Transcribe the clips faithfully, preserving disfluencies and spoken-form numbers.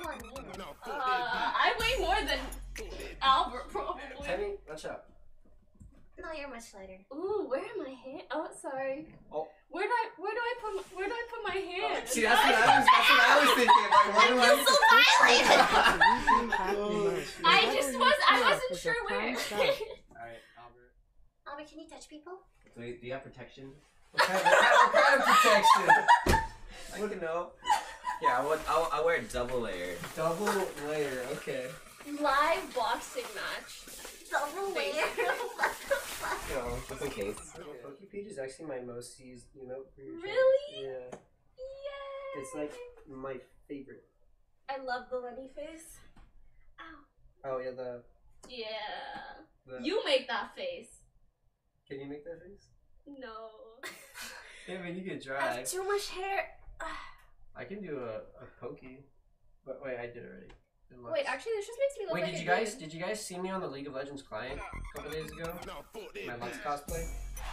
on me then? Uh, I weigh more than Albert, probably. Timmy, watch out. No, you're much lighter. Ooh, where are my hands? Oh, sorry. Oh. Where do I, where do I put, my, where do I put my hands? See, that's what I was, that's what I was thinking. Like, why do I feel so violated. I just was, I wasn't sure where. Alright, Albert. Albert, can you touch people? Do you, do you have protection? What kind of, what kind of protection? I wouldn't know. Yeah, I would. I'll, I'll wear double layer. Double layer. Okay. Live boxing match. Double layer. What the fuck? You know, just in case. Poki page is actually my most used emote for your Really? channel. Yeah. Yay! It's like my favorite. I love the Lenny face. Ow. Oh yeah, the. Yeah. the You make that face. Can you make that face? No. Yeah, I mean you could I try. have too much hair. I can do a, a Poki. But wait, I did already. Wait, actually, this just makes me look Wait, like did a you guys dude. did you guys see me on the League of Legends client a couple days ago? My Lux cosplay.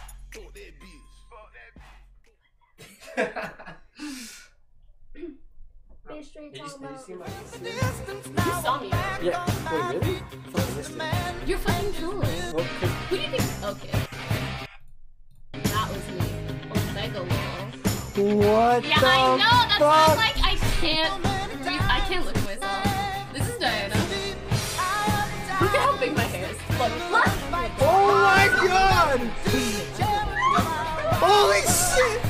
Be straight Did you, did you see my? You saw me. Yeah. Wait, really? I fucking missed it. You're fucking trolling. Well, Who do you think? Okay. That was me. Oh, Mega Wall. What Yeah, the I know. That's fuck? not like I can't. Re I can't look at myself. This is Diana. Look at how big my hair is. Look, look. Oh my god! Holy shit!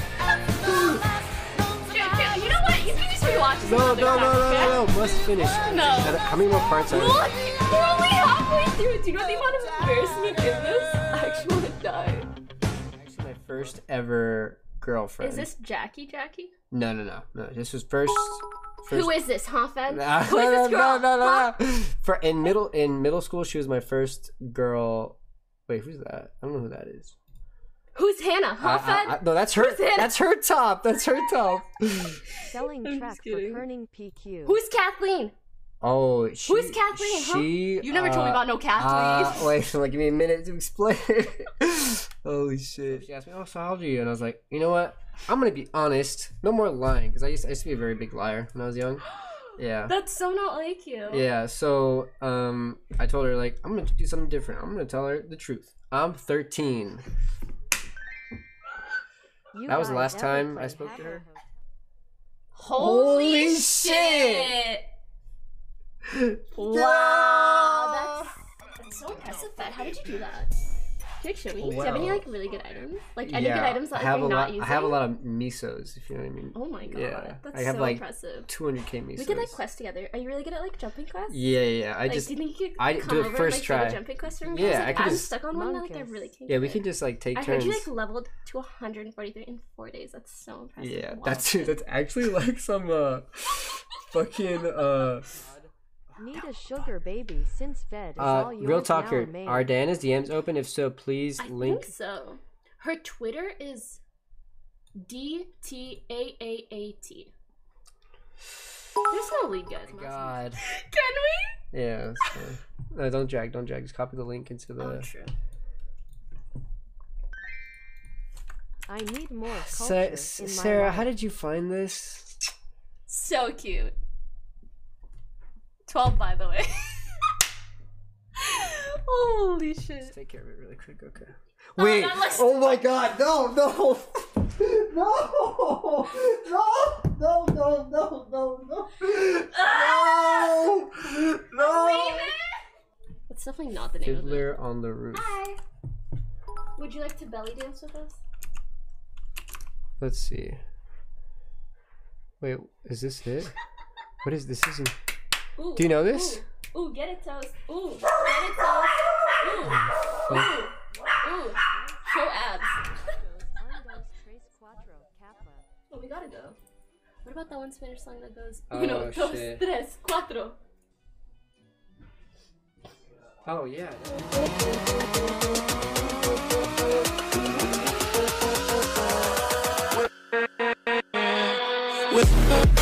Dude, dude, you know what? You can just rewatch this. No, no, another no, time, no, okay? no, no, must finish. No. How many more parts are there? Look, we're only halfway through. Do you know the amount of embarrassment in this? I actually want to die. Actually, my first ever girlfriend. Is this Jackie? Jackie? No, no, no, no. This was first. first... Who is this, huh, Fed? Nah, Who is this girl? No, no, no, huh? no. For in middle in middle school, she was my first girl. Wait, who's that? I don't know who that is. Who's Hannah? Huh, I, I, Fed? I, no, that's her. Who's Hannah? That's her top. That's her top. Selling I'm track just for kidding. kerning P Q. Who's Kathleen? Oh, she, Who's Kathleen, huh? She. You never uh, told me about no Kathleen. Uh, wait, like give me a minute to explain. Holy shit! She asked me, "Oh, so how old are you?" And I was like, "You know what? I'm gonna be honest. No more lying, because I used I used to be a very big liar when I was young." Yeah. That's so not like you. Yeah. So, um, I told her like I'm gonna do something different. I'm gonna tell her the truth. I'm thirteen. You That was the guys last ever time play I spoke to her. Holy, Holy shit! Wow, that's, that's so impressive, Fed. How did you do that? Can you show me? Do you have any Well, like really good items? Like any yeah, good items that I like, have you're a not lot. using? I have a lot of misos, if you know what I mean. Oh my god, Yeah, that's I have so like impressive. two hundred K misos. We could like quest together. Are you really good at like jumping quests? Yeah, yeah. yeah. I like, just do you think you could I come do it over first and, like, try. do a jumping quest for me? Yeah, Because, I like, could I'm just- stuck on one that like I Monkeys. really can't. yeah, get we it. can just like take I turns. heard you like leveled to one hundred forty-three in four days. That's so impressive. Yeah, Wow. that's that's actually like some uh fucking uh Need a sugar baby since Fed is uh all yours real talk now, here. man. Are Diana's D Ms open? If so, please I link. think so. Her Twitter is D T A A A T. There's no lead, guys. Oh God. Can we? Yeah. That's fine. No, don't drag. Don't drag. Just copy the link into the. Oh, true. I need more Sa- culture S- in my Sarah, life. how did you find this? So cute. twelve, by the way. Holy shit. Just take care of it really quick. Okay. Oh, Wait. that looks- Oh my God. No. No. No. No. No. No. No. No. No. Ah! No. No. That's definitely not the name of it. Fiddler on the Roof. Hi. Would you like to belly dance with us? Let's see. Wait, is this it? What is this? Isn't. Ooh, Do you know this? Ooh, ooh, get it, toast. Ooh, get it, toast. Ooh, ooh, ooh. Show abs. Oh, we gotta go. What about that one Spanish song that goes Oh, uno, dos, shit. tres, cuatro? Oh yeah. With